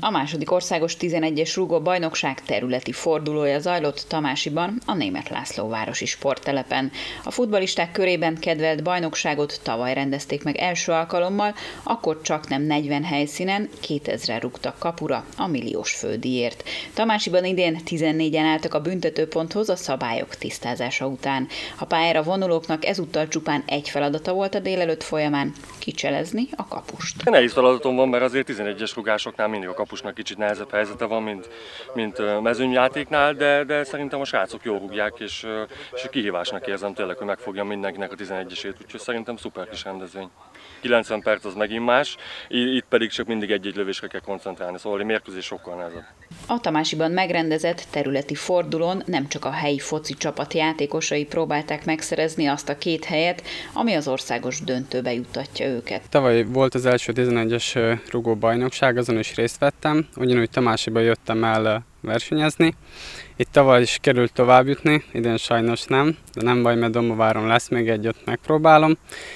A második országos 11-es rúgó-bajnokság területi fordulója zajlott Tamásiban, a Németh László városi sporttelepen. A futballisták körében kedvelt bajnokságot tavaly rendezték meg első alkalommal, akkor csaknem 40 helyszínen 2000-en rúgtak kapura a milliós fődíjért. Tamásiban idén 14-en álltak a büntetőponthoz a szabályok tisztázása után. A pályára vonulóknak ezúttal csupán egy feladata volt a délelőtt folyamán: kicselezni a kapust. Nehéz feladatom van, mert azért 11-es rugásoknál mindig a kapusnak kicsit nehezebb helyzete van, mint mezőnyjátéknál, de szerintem a srácok jól rúgják, és kihívásnak érzem tényleg, hogy megfogjam mindenkinek a 11-esét, úgyhogy szerintem szuper kis rendezvény. 90 perc az megint más, itt pedig csak mindig egy-egy lövésre kell koncentrálni, szóval a mérkőzés sokkal nehezebb. A Tamásiban megrendezett területi fordulón nem csak a helyi foci csapat játékosai próbálták megszerezni azt a 2 helyet, ami az országos döntőbe juttatja őket. Tavaly volt az első 11-es rugóbajnokság, azon is részt vettem, ugyanúgy Tamásiban jöttem el versenyezni. Itt tavaly is került továbbjutni, idén sajnos nem, de nem baj, mert Dombováron lesz még egy, ott megpróbálom.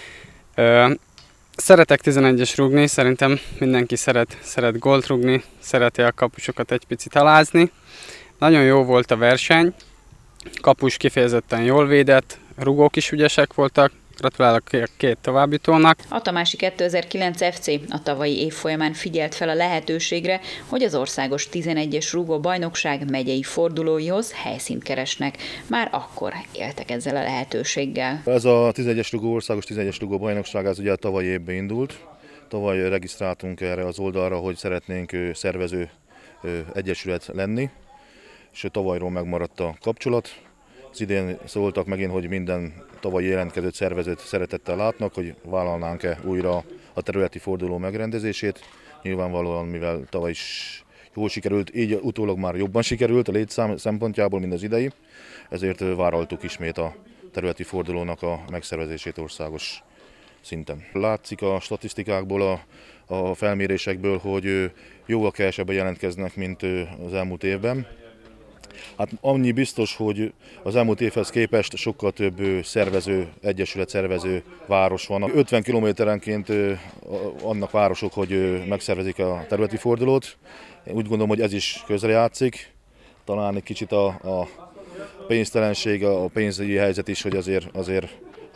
Szeretek 11-es rúgni, szerintem mindenki szeret gólt rúgni, szereti a kapusokat egy picit alázni. Nagyon jó volt a verseny, kapus kifejezetten jól védett, rúgók is ügyesek voltak, gratulálok a 2 továbbjutónak. A Tamási 2009 FC a tavalyi év folyamán figyelt fel a lehetőségre, hogy az országos 11-es rúgó-bajnokság megyei fordulóihoz helyszínt keresnek. Már akkor éltek ezzel a lehetőséggel. Ez a 11-es országos 11-es rúgó-bajnokság ez ugye a tavalyi évben indult. Tavaly regisztráltunk erre az oldalra, hogy szeretnénk szervező egyesület lenni, és tavalyról megmaradt a kapcsolat. Az idén szóltak megint, hogy minden tavalyi jelentkezőt szervezőt szeretettel látnak, hogy vállalnánk-e újra a területi forduló megrendezését. Nyilvánvalóan, mivel tavaly is jól sikerült, így utólag már jobban sikerült a létszám szempontjából, mint az idei, ezért vállaltuk ismét a területi fordulónak a megszervezését országos szinten. Látszik a statisztikákból, a felmérésekből, hogy jóval kevesebben jelentkeznek, mint az elmúlt évben. Hát annyi biztos, hogy az elmúlt évhez képest sokkal több szervező, egyesület szervező város van. 50 kilométerenként annak városok, hogy megszervezik a területi fordulót. Én úgy gondolom, hogy ez is közrejátszik. Talán egy kicsit a pénztelenség, a pénzügyi helyzet is, hogy azért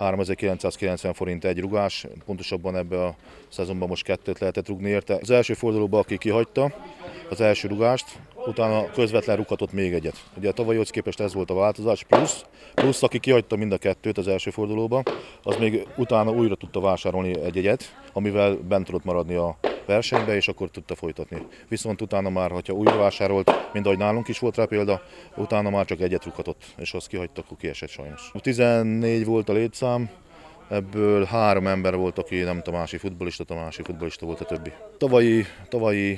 3990 forint egy rugás, pontosabban ebbe a szezonban most 2 lehetett rugni érte. Az első fordulóban, aki kihagyta az első rugást, utána közvetlen rúghatott még egyet. Ugye a tavalyhoz képest ez volt a változás, plusz aki kihagyta mind a 2 az első fordulóban, az még utána újra tudta vásárolni egy egyet, amivel bent tudott maradni a versenybe, és akkor tudta folytatni. Viszont utána már, ha újra vásárolt, mint ahogy nálunk is volt rá példa, utána már csak egyet rúghatott, és azt kihagyta, akkor kiesett sajnos. 14 volt a létszám, ebből 3 ember volt, aki nem tamási futballista volt a többi. Tavalyi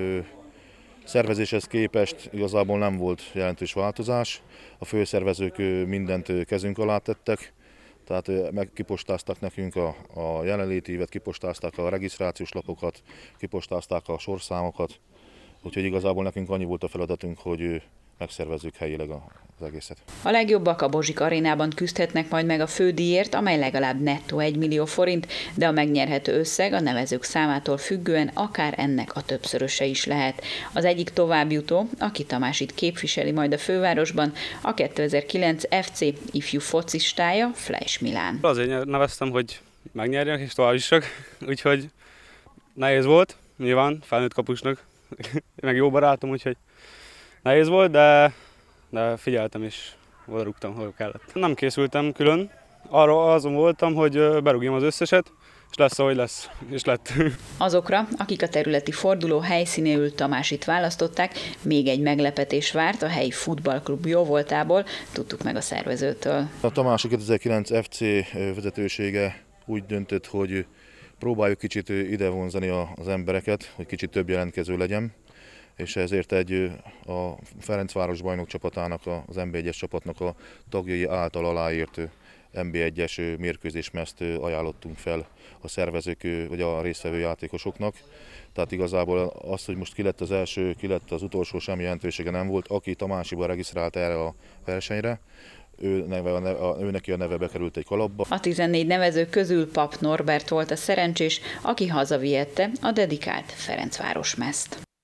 szervezéshez képest igazából nem volt jelentős változás. A főszervezők mindent kezünk alá tettek, tehát kipostáztak nekünk a jelenlétívet, kipostázták a regisztrációs lapokat, kipostázták a sorszámokat, úgyhogy igazából nekünk annyi volt a feladatunk, hogy megszervezzük helyileg az egészet. A legjobbak a Bozsik arénában küzdhetnek majd meg a fődíjért, amely legalább nettó 1 millió forint, de a megnyerhető összeg a nevezők számától függően akár ennek a többszöröse is lehet. Az egyik továbbjutó, aki Tamásit képviseli majd a fővárosban, a 2009 FC ifjú focistája, Fleisch Milán. Azért neveztem, hogy megnyerjek és tovább is csak, úgyhogy nehéz volt, nyilván felnőtt kapusnak, meg jó barátom, úgyhogy nehéz volt, de figyeltem és oda rúgtam, hol kellett. Nem készültem külön, arra azon voltam, hogy berúgjam az összeset, és lesz, ahogy lesz, és lett. Azokra, akik a területi forduló helyszínéül Tamásit választották, még egy meglepetés várt a helyi futballklub jóvoltából, tudtuk meg a szervezőtől. A Tamási 2009 FC vezetősége úgy döntött, hogy próbáljuk kicsit ide vonzani az embereket, hogy kicsit több jelentkező legyen, és ezért a Ferencváros bajnok csapatának, az NB1-es csapatnak a tagjai által aláírt NB1-es mérkőzésmezt ajánlottunk fel a szervezők vagy a résztvevő játékosoknak. Tehát igazából az, hogy most ki lett az első, ki lett az utolsó, semmi jelentősége nem volt. Aki Tamásiban regisztrált erre a versenyre, ő neki a neve bekerült egy kalapba. A 14 nevező közül Pap Norbert volt a szerencsés, aki hazavihette a dedikált Ferencváros mezt.